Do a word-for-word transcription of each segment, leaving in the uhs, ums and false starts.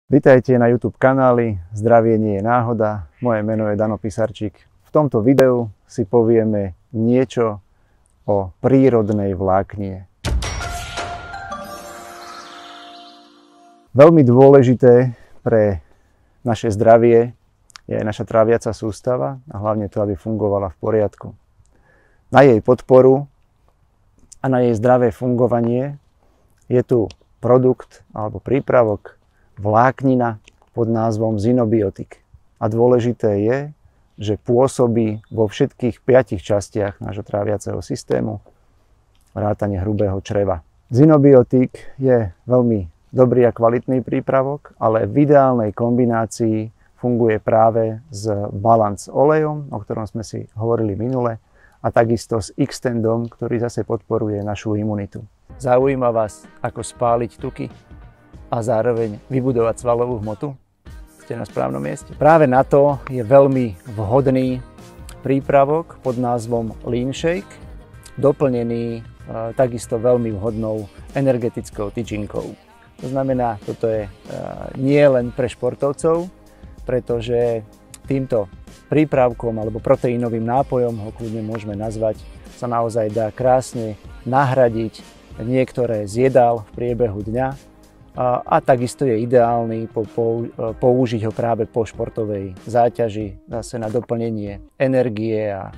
Vitajte na YouTube kanáli Zdravie nie je náhoda. Moje meno je Dano Pisarčík. V tomto videu si povieme niečo o prírodnej vláknine. Veľmi dôležité pre naše zdravie je aj naša tráviaca sústava a hlavne to, aby fungovala v poriadku. Na jej podporu a na jej zdravé fungovanie je tu produkt alebo prípravok vláknina pod názvom Zinobiotik. A dôležité je, že pôsobí vo všetkých piatich častiach nášho tráviaceho systému vrátane hrubého čreva. Zinobiotik je veľmi dobrý a kvalitný prípravok, ale v ideálnej kombinácii funguje práve s balance olejom, o ktorom sme si hovorili minule, a takisto s Xtendom, ktorý zase podporuje našu imunitu. Zaujíma vás, ako spáliť tuky a zároveň vybudovať svalovú hmotu? Ste na správnom mieste. Práve na to je veľmi vhodný prípravok pod názvom Lean Shake, doplnený e, takisto veľmi vhodnou energetickou tyčinkou. To znamená, toto je e, nie len pre športovcov, pretože týmto prípravkom alebo proteínovým nápojom, ho kľudne môžeme nazvať, sa naozaj dá krásne nahradiť niektoré z jedál v priebehu dňa. A, a takisto je ideálny po, po, použiť ho práve po športovej záťaži, zase na doplnenie energie a,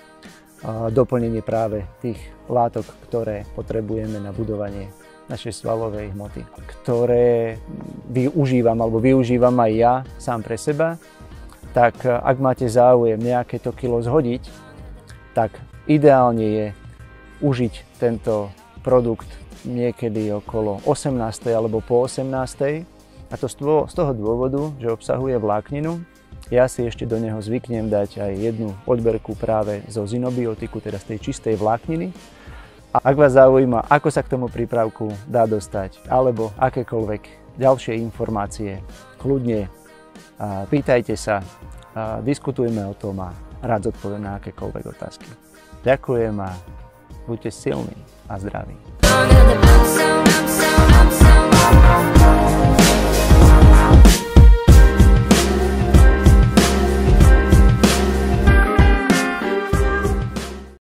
a doplnenie práve tých látok, ktoré potrebujeme na budovanie našej svalovej hmoty, ktoré využívam alebo využívam aj ja sám pre seba. Tak ak máte záujem nejaké to kilo zhodiť, tak ideálne je užiť tento produkt niekedy okolo osemnástej alebo po osemnástej. A to z toho dôvodu, že obsahuje vlákninu. Ja si ešte do neho zvyknem dať aj jednu odberku práve zo zinobiotiku, teda z tej čistej vlákniny. A ak vás zaujíma, ako sa k tomu prípravku dá dostať, alebo akékoľvek ďalšie informácie, kľudne pýtajte sa, diskutujme o tom a rád zodpoviem na akékoľvek otázky. Ďakujem a buďte silní a zdraví.